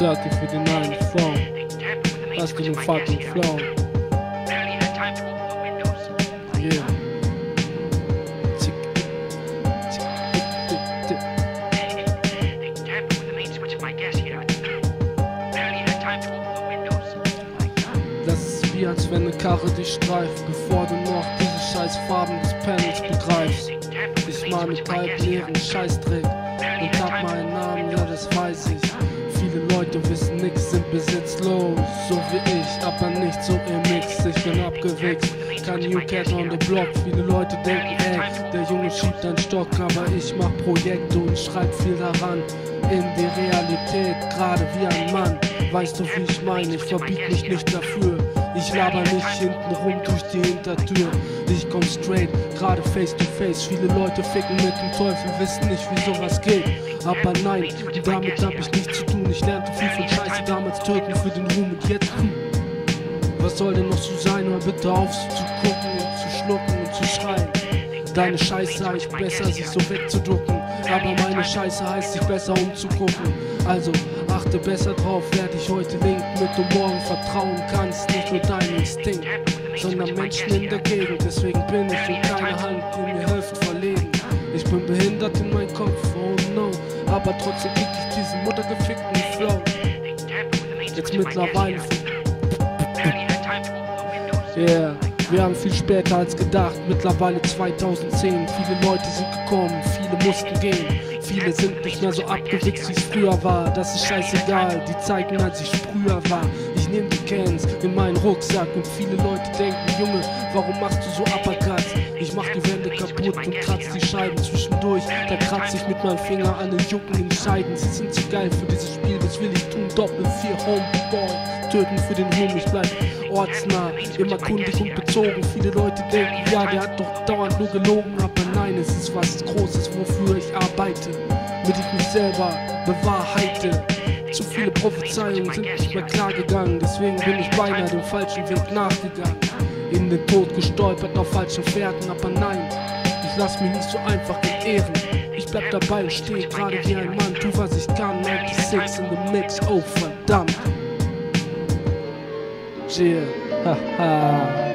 dirty für den einen Flow. Hast du den fucking Flow? Yeah. Das ist wie als wenn eine Karre dich streift, bevor du noch diese scheiß Farben des Panels begreifst. Ich mal mit halbleeren Scheißdreck und hab meinen Namen, ja das weiß ich. Viele Leute wissen nix, sind besitzlos, so wie ich, aber nicht so im Mix. Ich bin abgewichst, kein New Cat on the Block. Viele Leute denken, ey, der Junge schiebt einen Stock, aber ich mach Projekte und schreib viel daran. In die Realität, gerade wie ein Mann. Weißt du, wie ich meine, ich verbiet mich nicht dafür. Ich laber nicht hinten rum durch die Hintertür. Ich komm straight, gerade face to face. Viele Leute ficken mit dem Teufel, wissen nicht, wie sowas geht. Aber nein, damit hab ich nichts zu tun. Ich lernte viel von Scheiße, damals töten für den Ruhm und jetzt, was soll denn noch so sein? Hör bitte auf, so zu gucken und zu schlucken und zu schreien. Deine Scheiße heißt besser, sich so wegzuducken. Aber meine Scheiße heißt, sich besser umzugucken. Also achte besser drauf, wer dich heute linkt, mit du morgen vertrauen kannst. Nicht nur deinem Instinkt, sondern Menschen in der Gegend. Deswegen bin ich und keine Hand, die mir hilft, verlegen. Ich bin behindert in meinem Kopf, oh no. Aber trotzdem krieg ich diesen muttergefickten Flow. Jetzt mittlerweile. Yeah. Wir haben viel später als gedacht, mittlerweile 2010. Viele Leute sind gekommen, viele mussten gehen. Viele sind nicht mehr so abgewichst, wie es früher war. Das ist scheißegal, die Zeiten, als ich früher war. Ich nehm die Cans in meinen Rucksack und viele Leute denken, Junge, warum machst du so Uppercuts? Ich mach die Wände kaputt und kratz die Scheiben zwischendurch. Da kratz ich mit meinem Finger an den juckenden Scheiden. Sie sind zu geil für dieses Spiel, das will ich tun. Doppel 4 Homeboy, töten für den Ruhm. Ich bleib ortsnah, immer kundig und bezogen. Viele Leute denken, ja, der hat doch dauernd nur gelogen. Aber nein, es ist was Großes, wofür ich arbeite, damit ich mich selber bewahrheite. Zu viele Prophezeiungen sind nicht mehr klar gegangen, deswegen bin ich beinahe dem falschen Weg nachgegangen. In den Tod gestolpert auf falschen Pferden, aber nein, ich lass mich nicht so einfach entehren. Ich bleib dabei und stehe gerade wie ein Mann, tu was ich kann, 96 in the mix, oh verdammt. Yeah, haha.